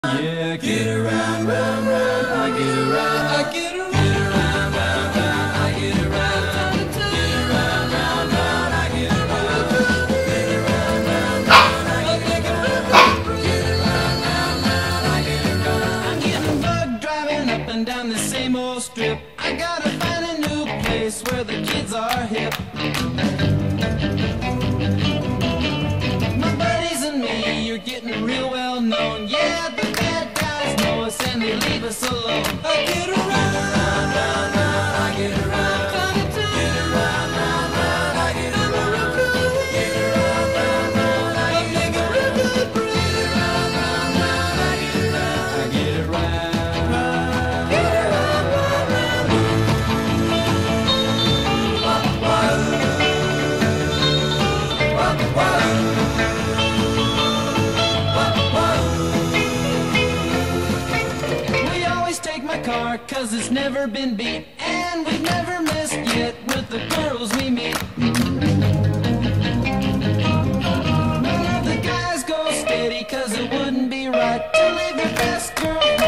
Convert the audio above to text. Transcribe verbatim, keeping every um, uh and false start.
Yeah, get around, round, round, I get around, I get around, get around, round, round, I get around, get around, round, round, I get around, get around, round, round, I get around, get around, round, round, I get around. I'm getting bugged driving up and down the same old strip. I gotta find a new place where the kids are hip. My buddies and me, you're getting real well known. Yeah, the bad guys know us and they leave us alone. I get around, round, round, round, I get around, get around, round, round, I get around, get around, round, round, I get around, get around, round, round, I get around, I get around, get around, round, round. Wah, wah, wah. Take my car, cause it's never been beat, and we've never missed yet with the girls we meet. None of the guys go steady, cause it wouldn't be right to leave your best girl